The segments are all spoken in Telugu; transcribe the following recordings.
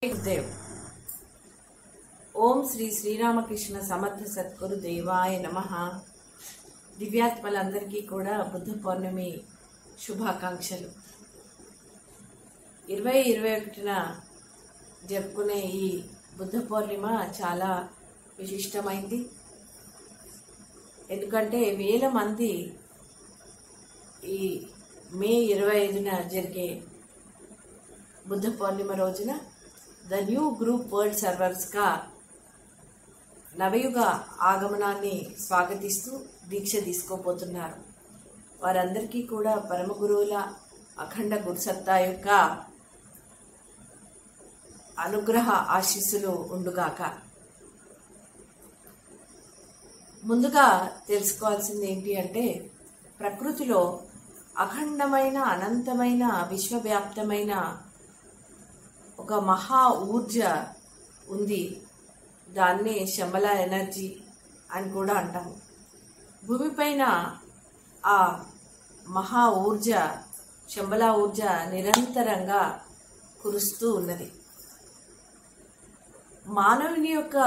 देव ओम श्री శ్రీరామకృష్ణ సమర్థ సద్గురు దేవాయ నమః। దివ్యాత్మలందరికీ కూడా బుద్ధ పౌర్ణమి శుభాకాంక్షలు। 2021న జరుపుకునే ఈ బుద్ధ పౌర్ణిమ చాలా విశిష్టమైంది। ఎందుకంటే వేల మంది ఈ మే 25న జరిగే బుద్ధ పౌర్ణిమ రోజున the new group world servers గా నవయుగ ఆగమనాన్ని స్వాగతిస్తూ దీక్ష తీసుకోబోతున్నారు। వారందరికీ కూడా పరమ గురువుల అఖండ గురుసత్తా యొక్క అనుగ్రహ ఆశీస్సులు ఉండుగాక। ముందుగా తెలుసుకోవాల్సింది ఏంటి అంటే, ప్రకృతిలో అఖండమైన అనంతమైన విశ్వవ్యాప్తమైన ఒక మహా ఊర్జ ఉంది। దాన్ని శంబల ఎనర్జీ అని కూడా అంటాము। భూమిపైన ఆ మహా ఊర్జ శంబల ఊర్జ నిరంతరంగా కురుస్తూ ఉన్నది। మానవుని యొక్క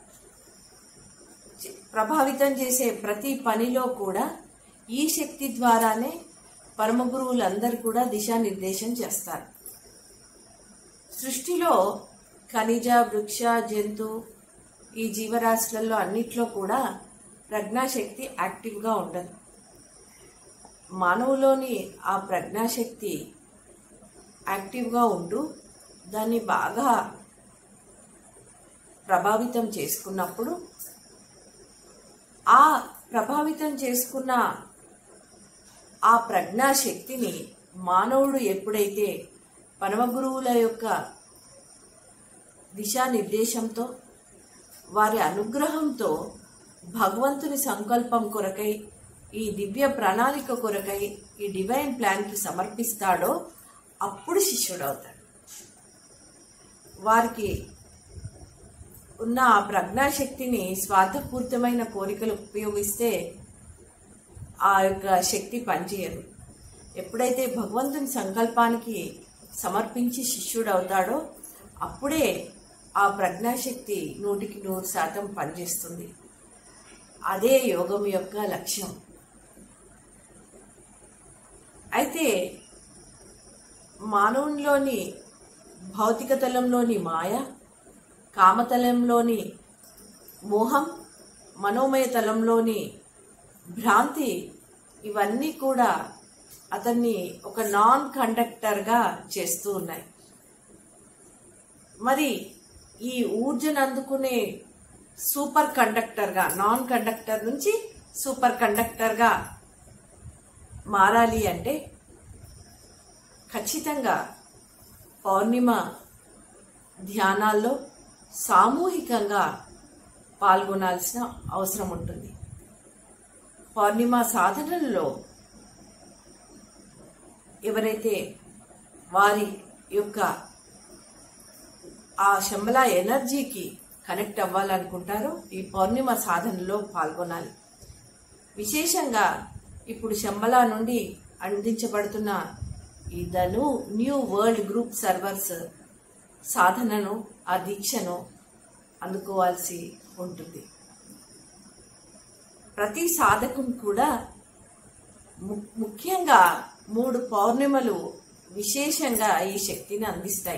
ప్రభావితం చేసే ప్రతి పనిలో కూడా ఈ శక్తి ద్వారానే పరమ గురువులందరూ కూడా దిశానిర్దేశం చేస్తారు। సృష్టిలో ఖనిజ వృక్ష జంతు ఈ జీవరాశులలో అన్నిట్లో కూడా ప్రజ్ఞాశక్తి యాక్టివ్గా ఉండదు। మానవులోని ఆ ప్రజ్ఞాశక్తి యాక్టివ్గా ఉంటూ దాన్ని బాగా ప్రభావితం చేసుకున్నప్పుడు, ఆ ప్రభావితం చేసుకున్న ఆ ప్రజ్ఞాశక్తిని మానవుడు ఎప్పుడైతే పరమ గురువుల యొక్క దిశానిర్దేశంతో వారి అనుగ్రహంతో భగవంతుని సంకల్పం కొరకై ఈ దివ్య ప్రణాళిక కొరకై ఈ డివైన్ ప్లాన్కి సమర్పిస్తాడో అప్పుడు శిష్యుడవుతాడు। వారికి ఉన్న ఆ ప్రజ్ఞాశక్తిని స్వార్థపూరితమైన కోరికలు ఉపయోగిస్తే ఆ యొక్క శక్తి పనిచేయదు। ఎప్పుడైతే భగవంతుని సంకల్పానికి సమర్పించి శిష్యుడవుతాడో అప్పుడే ఆ ప్రజ్ఞాశక్తి 100% పనిచేస్తుంది। అదే యోగం యొక్క లక్ష్యం। అయితే మానవునిలోని భౌతిక తలంలోని మాయ, కామతలంలోని మోహం, మనోమయ తలంలోని భ్రాంతి, ఇవన్నీ కూడా అతన్ని ఒక నాన్ కండక్టర్గా చేస్తూ ఉన్నాయి। మరి ఈ ఊర్జను అందుకునే సూపర్ కండక్టర్గా, నాన్ కండక్టర్ నుంచి సూపర్ కండక్టర్గా మారాలి అంటే ఖచ్చితంగా పౌర్ణిమ ధ్యానాల్లో సామూహికంగా పాల్గొనాల్సిన అవసరం ఉంటుంది। పౌర్ణిమ సాధనల్లో ఎవరైతే వారి యొక్క ఆ శంబల ఎనర్జీకి కనెక్ట్ అవ్వాలనుకుంటారో ఈ పౌర్ణిమ సాధనలో పాల్గొనాలి। విశేషంగా ఇప్పుడు శంబల నుండి అందించబడుతున్న ఈ న్యూ వరల్డ్ గ్రూప్ సర్వర్స్ సాధనను, ఆ దీక్షను అందుకోవాల్సి ఉంటుంది। ప్రతి సాధకుని కూడా ముఖ్యంగా 3 పౌర్ణిమలు విశేషంగా ఈ శక్తిని అందిస్తాయి।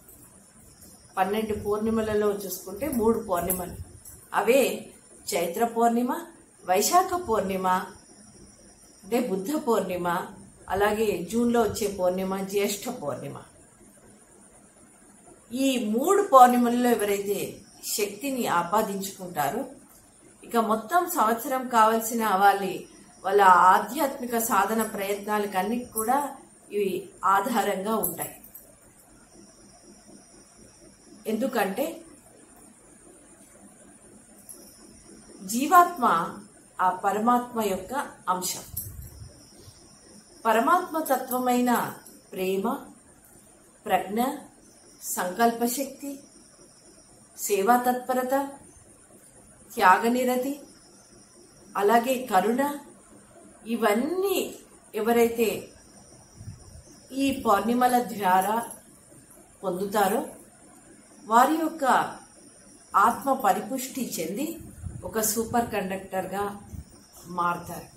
12 పౌర్ణిమలలో చూసుకుంటే 3 పౌర్ణిమలు, అవే చైత్ర పౌర్ణిమ, వైశాఖ పౌర్ణిమ అంటే బుద్ధ పౌర్ణిమ, అలాగే జూన్లో వచ్చే పౌర్ణిమ జ్యేష్ఠ పౌర్ణిమ। ఈ 3 పౌర్ణిమలలో ఎవరైతే శక్తిని ఆపాదించుకుంటారో ఇక మొత్తం సంవత్సరం కావలసిన వాళ్ళ ఆధ్యాత్మిక సాధన ప్రయత్నాలకు అన్నిటి కూడా ఇవి ఆధారంగా ఉంటాయి। ఎందుకంటే జీవాత్మ ఆ పరమాత్మ యొక్క అంశం। పరమాత్మ తత్వమైన ప్రేమ, ప్రజ్ఞ, సంకల్పశక్తి, సేవా తత్పరత, త్యాగనిరతి, అలాగే కరుణ, ఇవన్నీ ఎవరైతే ఈ పౌర్ణిమల ద్వారా పొందుతారో వారి యొక్క ఆత్మ పరిపుష్టి చెంది ఒక సూపర్ కండక్టర్గా మారుతారు.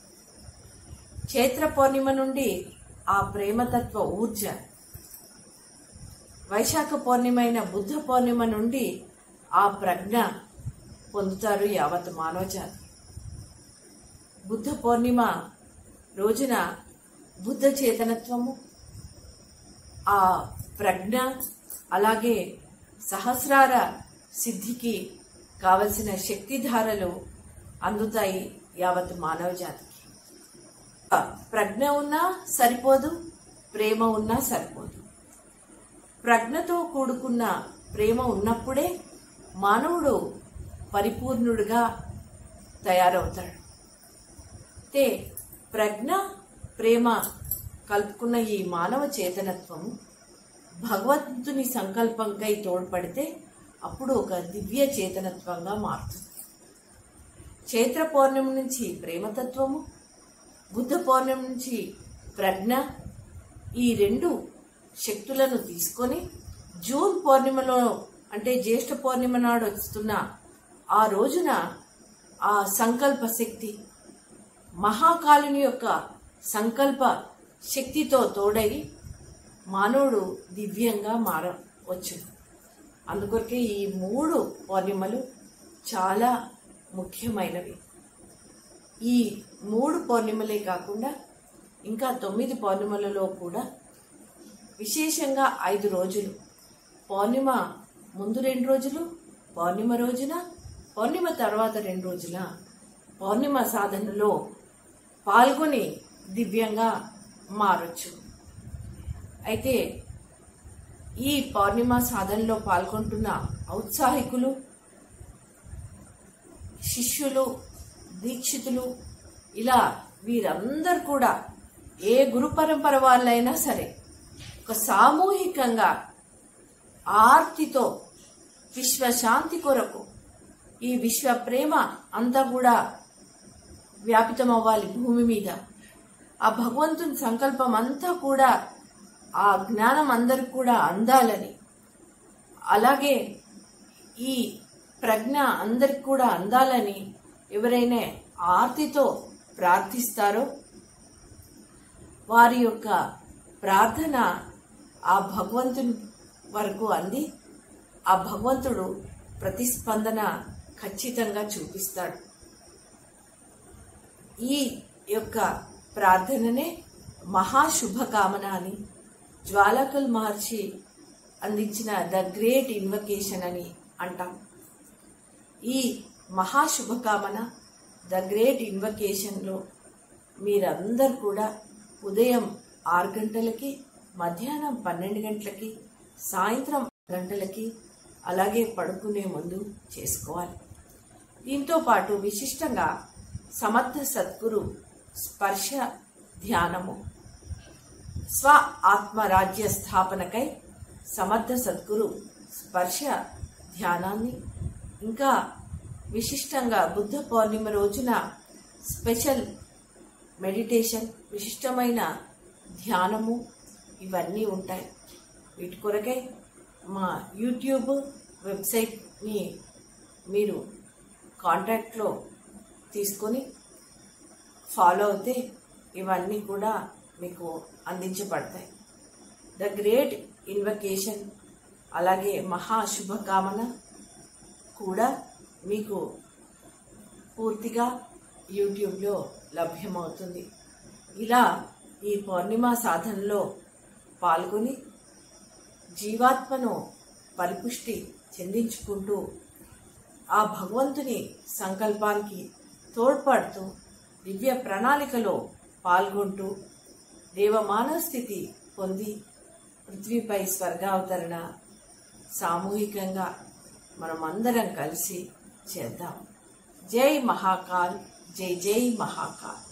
చైత్ర పౌర్ణిమ నుండి ఆ ప్రేమతత్వ ఊర్జ, వైశాఖ పౌర్ణిమైన బుద్ధ పౌర్ణిమ నుండి ఆ ప్రజ్ఞ పొందుతారు యావత్ మానవజాతి. బుద్ధ పౌర్ణిమ రోజున బుద్ధ చేతనత్వము, ఆ ప్రజ్ఞ, అలాగే సహస్రార సిద్ధికి కావలసిన శక్తిధారలు అందుతాయి యావత్ మానవజాతికి. ప్రజ్ఞ ఉన్నా సరిపోదు, ప్రేమ ఉన్నా సరిపోదు. ప్రజ్ఞతో కూడుకున్న ప్రేమ ఉన్నప్పుడే మానవుడు పరిపూర్ణుడిగా తయారవుతాడు. అయితే ప్రజ్ఞ, ప్రేమ కలుపుకున్న ఈ మానవ చేతనత్వము భగవంతుని సంకల్పంకై తోడ్పడితే అప్పుడు ఒక దివ్య చేతనత్వంగా మారుతుంది. చైత్ర పౌర్ణమి నుంచి ప్రేమతత్వము, బుద్ధ పౌర్ణమి నుంచి ప్రజ్ఞ, ఈ రెండు శక్తులను తీసుకొని జూన్ పౌర్ణిమలో అంటే జ్యేష్ఠ పౌర్ణిమ నాడు వస్తున్న ఆ రోజున ఆ సంకల్ప శక్తి, మహాకాలుని యొక్క సంకల్ప శక్తితో తోడై మానవుడు దివ్యంగా మారవచ్చు. అందుకొరకే ఈ 3 పౌర్ణిమలు చాలా ముఖ్యమైనవి. ఈ 3 పౌర్ణిమలే కాకుండా ఇంకా 9 పౌర్ణిమలలో కూడా విశేషంగా 5 రోజులు, పౌర్ణిమ ముందు 2 రోజులు, పౌర్ణిమ రోజున, పౌర్ణిమ తర్వాత 2 రోజుల పౌర్ణిమ సాధనలో పాల్గొని దివ్యంగా మారొచ్చు. అయితే ఈ పౌర్ణిమ సాధనలో పాల్గొంటున్న ఔత్సాహికులు, శిష్యులు, దీక్షితులు, ఇలా వీరందరూ కూడా ఏ గురు పరంపర వాళ్ళైనా సరే ఒక సామూహికంగా ఆర్తితో విశ్వశాంతి కొరకు, ఈ విశ్వ ప్రేమ అంతా కూడా వ్యాపితం అవ్వాలి భూమి మీద, ఆ భగవంతుని సంకల్పం అంతా కూడా, ఆ జ్ఞానం అందరికి కూడా అందాలని, అలాగే ఈ ప్రజ్ఞ అందరికి కూడా అందాలని ఎవరైనా ఆర్తితో ప్రార్థిస్తారో వారి యొక్క ప్రార్థన ఆ భగవంతుని వరకు అంది ఆ భగవంతుడు ప్రతిస్పందన ఖచ్చితంగా చూపిస్తాడు. ఈ యొక్క ప్రార్థననే మహాశుభకామన అని జ్వాలాకల్ మహర్షి అందించిన ద గ్రేట్ ఇన్వకేషన్ అని అంటాం. ఈ మహాశుభకామన ద గ్రేట్ ఇన్వకేషన్లో మీరందరూ కూడా ఉదయం 6 గంటలకి, మధ్యాహ్నం 12 గంటలకి, సాయంత్రం 6 గంటలకి, అలాగే పడుకునే ముందు చేసుకోవాలి. దీంతో పాటు విశిష్టంగా సమర్థ సద్గురు స్పర్శ ధ్యానము, స్వ ఆత్మరాజ్య స్థాపనకై సమర్థ సద్గురు స్పర్శ ధ్యానాన్ని, ఇంకా విశిష్టంగా బుద్ధ పౌర్ణిమ రోజున స్పెషల్ మెడిటేషన్, విశిష్టమైన ధ్యానము, ఇవన్నీ ఉంటాయి. వీటి కొరకై మా యూట్యూబ్ వెబ్సైట్ని మీరు కాంటాక్ట్లో తీసుకొని ఫాలో అవుతే ఇవన్నీ కూడా మీకు అందించబడతాయి. ద గ్రేట్ ఇన్వకేషన్ అలాగే మహాశుభకామన కూడా మీకు పూర్తిగా యూట్యూబ్లో లభ్యమవుతుంది. ఇలా ఈ పౌర్ణిమ సాధనలో పాల్గొని జీవాత్మను పరిపుష్టి చెందించుకుంటూ ఆ భగవంతుని సంకల్పానికి తోడ్పడుతూ దివ్య ప్రణాళికలో పాల్గొంటూ దేవమానవ స్థితి పొంది పృథ్వీపై స్వర్గావతరణ సామూహికంగా మనమందరం కలిసి చేద్దాం. జై మహాకాల్, జై జై మహాకాల్.